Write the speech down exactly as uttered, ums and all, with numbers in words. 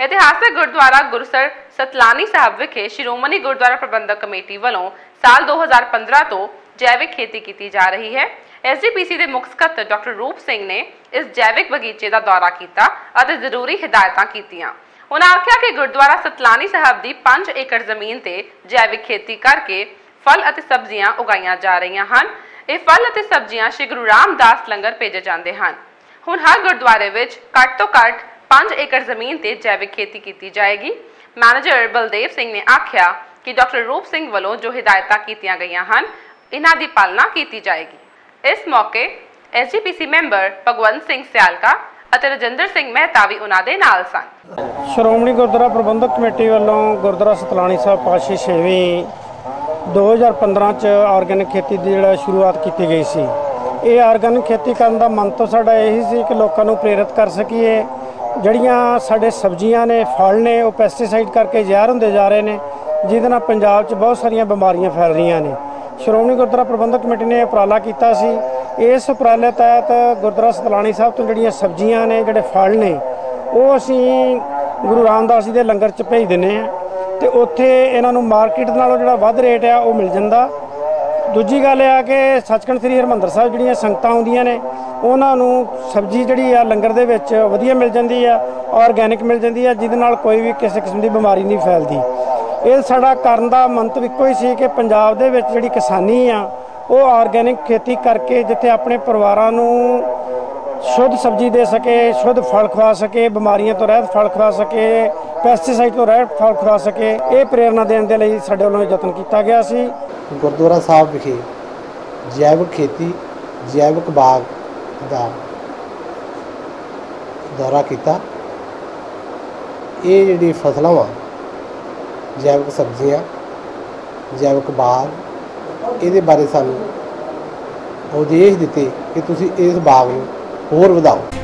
इतिहासक गुरुद्वारा गुरसर सतलानी साहब विखे शिरोमणी गुरुद्वारा प्रबंधक कमेटी वालों साल दो हज़ार पंद्रह तो जैविक खेती की जा रही है। एस डी पी सी के मुख सकत्तर डॉक्टर रूप सिंह ने इस जैविक बगीचे का दौरा किया और जरूरी हिदायतां कीतियां। उन्होंने आख्या कि गुरुद्वारा सतलानी साहब की पांच एकड़ जमीन से जैविक खेती करके फल और सब्जियां उगाईयां जा रही हैं। ये फल और सब्जियां श्री गुरु रामदास लंगर भेजे जाते हैं। हुण हर गुरुद्वारे विच घट तो घट पांच एकड़ जमीन से जैविक खेती की जाएगी। मैनेजर बलदेव सिंह ने आख्या कि डॉक्टर रूप सिंह वालों जो हिदायतां कीतियां गईयां हैं इन्हां दी पालना की जाएगी। इस मौके S G P C member Bhagwant Singh Sialka और रजिंदर सिंह मेहता भी उन्हां दे नाल सन। श्रोमणी गुरुद्वारा प्रबंधक कमेटी वालों गुरुद्वारा सतलानी साहब पातशाही छेवीं दो हज़ार पंद्रह च ऑर्गेनिक खेती की जो शुरुआत की गई सी। ये ऑर्गेनिक खेती करने का मंतव साडा यही सी कि लोगों को प्रेरित कर सकीए। जड़ियाँ साडे सब्जियां ने फल ने वो पैसटीसाइड करके जहर होंदे जा रहे हैं, जिहदे नाल पंजाब च बहुत सारिया बीमारियां फैल रही ने। श्रोमणी गुरुद्वारा प्रबंधक कमेटी ने उपराला किया सी। इस उपराले तहत गुरुद्वारा सतलानी साहब तो जड़ियाँ सब्जियां ने जिहड़े फल ने वो असी गुरु रामदास जी के लंगर च भेज दिंदे हैं तो उत्थे इन्हां नूं मार्केट नालों जिहड़ा वध रेट है वो मिल जांदा। दूजी गल है कि सचखंड श्री हरमंदर साहब जिहड़ियां संगतां आउंदियां ने उन्हां नूं सब्जी जिहड़ी आ लंगर दे विच वधिया मिल जांदी है, ऑर्गेनिक मिल जांदी है, जिहदे नाल कोई भी किसी किस्म की बीमारी नहीं फैलदी। ये साडा करन दा मंतव इक्को ही सी कि पंजाब दे विच जिहड़ी किसानी आ वो ऑर्गेनिक खेती करके जिथे अपने परिवारां नूं शुद्ध सब्जी दे सके, शुद्ध फल खवा सके, बीमारियों तो रहत फल खवा सके, पैसटीसाइड तो रहत फल खवा सके, ये प्रेरणा देने के लिए साडे वालों यतन किया गया सी। गुरुद्वारा साहब विखे जैविक खेती जैविक बाग का दौरा किया। ये जिहड़ी फसलां वा जैविक सब्जियां जैविक बाग ये बारे सानूं उपदेश दिते कि तुसीं इस बाग नूं होर वधाओ।